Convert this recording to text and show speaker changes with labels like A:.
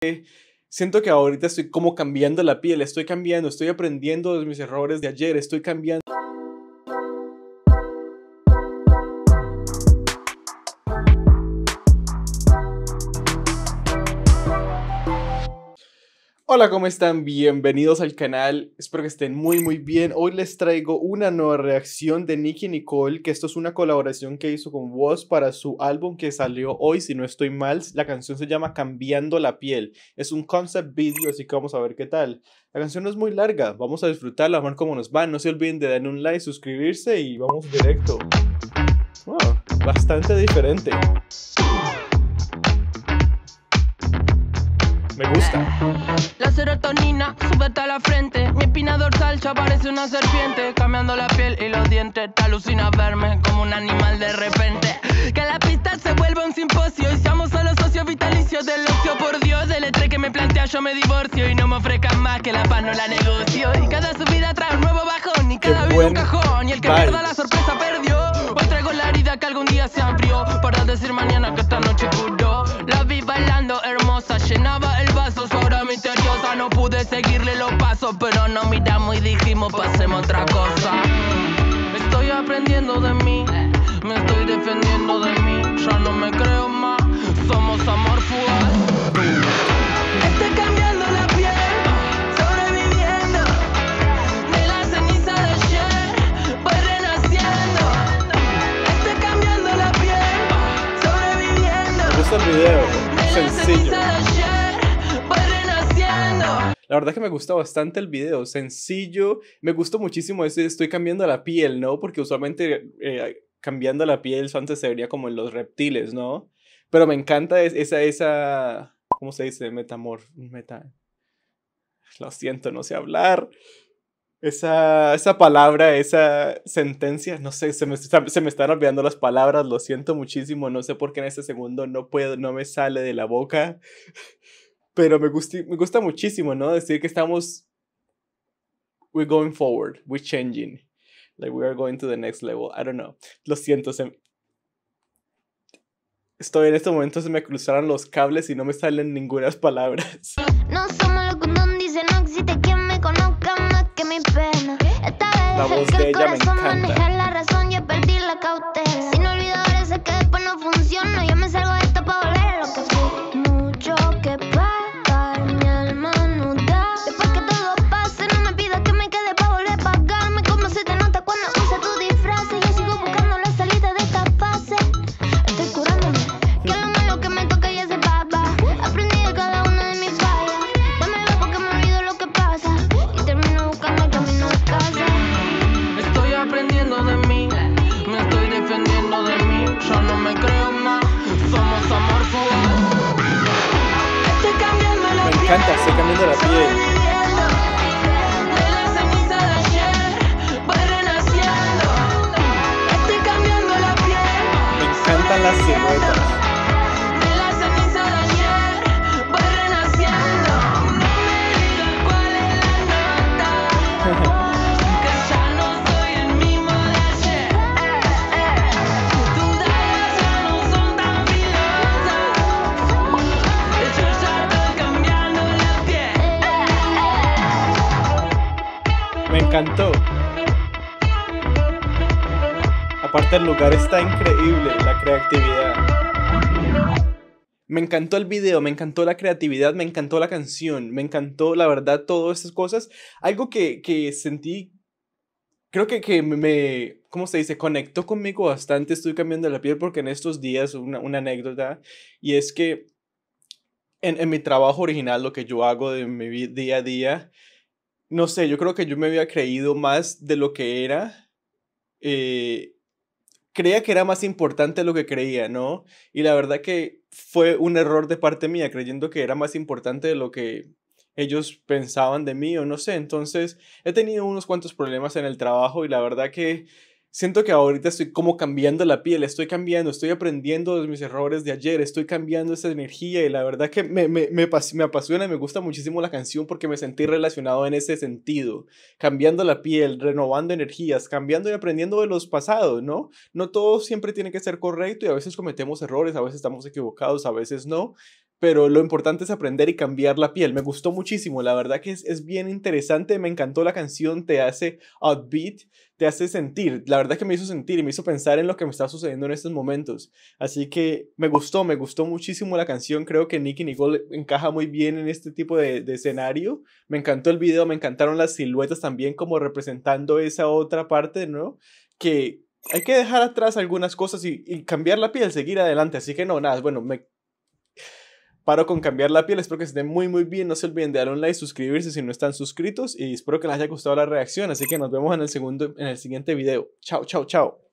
A: Siento que ahorita estoy como cambiando la piel, estoy cambiando, estoy aprendiendo de mis errores de ayer, estoy cambiando. Hola, ¿cómo están? Bienvenidos al canal, espero que estén muy bien. Hoy les traigo una nueva reacción de Nicki Nicole, que esto es una colaboración que hizo con Woz para su álbum que salió hoy, si no estoy mal. La canción se llama Cambiando la piel, es un concept video, así que vamos a ver qué tal. La canción no es muy larga, vamos a disfrutarla, a ver cómo nos va. No se olviden de darle un like, suscribirse y vamos directo. Wow, bastante diferente. Me gusta.
B: La serotonina sube hasta la frente. Mi espina dorsal ya parece una serpiente. Cambiando la piel y los dientes. Te alucina verme como un animal de repente. Que la pista se vuelva un simposio y seamos solo socios vitalicios del ocio. Por Dios, el estrés que me plantea yo me divorcio. Y no me ofrezcan más que la paz no la negocio. Y cada subida trae un nuevo bajón. Y cada vez un cajón. Y el que pierda la sorpresa perdió. Hoy traigo la herida que algún día se abrió. Para decir mañana que esta noche curó. La vi bailando hermosa, llenaba el vaso, su aura misteriosa. No pude seguirle los pasos, pero nos miramos y dijimos pasemos otra cosa. Estoy aprendiendo de mí, me estoy defendiendo de mí. Ya no me creo más, somos amor fugaz. Estoy cambiando la piel, sobreviviendo. De la ceniza de ayer, voy renaciendo. Estoy cambiando la piel, sobreviviendo.
A: Me gusta el video. Sencillo. La verdad que me gusta bastante el video, sencillo. Me gustó muchísimo ese estoy cambiando la piel, ¿no? Porque usualmente cambiando la piel antes se vería como en los reptiles, ¿no? Pero me encanta esa ¿cómo se dice? Lo siento, no sé hablar. Esa palabra, esa sentencia, no sé, se me están olvidando las palabras, lo siento muchísimo, no sé por qué en este segundo no me sale de la boca, pero me gusta muchísimo, ¿no? Decir que we're going forward, we're changing, like we are going to the next level, I don't know, lo siento, estoy en este momento, se me cruzaron los cables y no me salen ninguna palabras.
C: No somos lo que uno dice, no existe quien me conozca más que mi pena. Esta vez
A: La voz de ella me encanta.
C: la razón, yo perdí la cautela. Si no olvido ahora sé que después no funciona. Yo me salgo de esto para volver a lo que fui. Mucho que pagar, mi alma no da. Después que todo pase, no me pidas que me quede para volver a pagarme. Como se te nota cuando usa tu disfraz. Yo sigo buscando la salida de esta fase. Estoy curándome, que lo malo que me toca ya se papa. Aprendí de cada una de mis fallas. Dame ver porque me olvido lo que pasa. Y termino buscando el camino de casa.
B: Estoy aprendiendo de mí, me estoy defendiendo de mí. Yo no me creo más, somos amor fugaz. Estoy cambiando la piel.
A: Me encanta, estoy cambiando la piel.
B: De la ceniza de ayer, voy renaciendo. Estoy cambiando la piel.
A: Me encantan las siluetas.
B: De la ceniza de ayer, voy renaciendo. No me digas cuál es la nota. Que ya no soy el mismo de ayer. Tus dagas ya no son tan filosas. Yo ya estoy cambiando la piel.
A: Me encantó. Aparte el lugar está increíble, la creatividad. Me encantó el video, me encantó la creatividad, me encantó la canción, me encantó la verdad todas esas cosas. Algo que sentí, creo que ¿cómo se dice? Conectó conmigo bastante, estoy cambiando la piel porque en estos días, una anécdota, y es que en mi trabajo original, lo que yo hago de mi día a día, no sé, yo creo que yo me había creído más de lo que era. Creía que era más importante de lo que creía, ¿no? Y la verdad que fue un error de parte mía, creyendo que era más importante de lo que ellos pensaban de mí o no sé. Entonces he tenido unos cuantos problemas en el trabajo y la verdad que siento que ahorita estoy como cambiando la piel, estoy cambiando, estoy aprendiendo de mis errores de ayer, estoy cambiando esa energía y la verdad que me apasiona y me gusta muchísimo la canción porque me sentí relacionado en ese sentido, cambiando la piel, renovando energías, cambiando y aprendiendo de los pasados, ¿no? No todo siempre tiene que ser correcto y a veces cometemos errores, a veces estamos equivocados, a veces no, pero lo importante es aprender y cambiar la piel. Me gustó muchísimo, la verdad que es bien interesante, me encantó la canción, te hace upbeat, te hace sentir, la verdad que me hizo sentir y me hizo pensar en lo que me está sucediendo en estos momentos. Así que me gustó muchísimo la canción, creo que Nicki Nicole encaja muy bien en este tipo de escenario. Me encantó el video, me encantaron las siluetas también como representando esa otra parte, ¿no? Que hay que dejar atrás algunas cosas y cambiar la piel, seguir adelante. Así que no, nada, bueno, me paro con cambiar la piel. Espero que estén muy bien. No se olviden de dar un like, suscribirse si no están suscritos. Y espero que les haya gustado la reacción. Así que nos vemos en el siguiente video. Chao.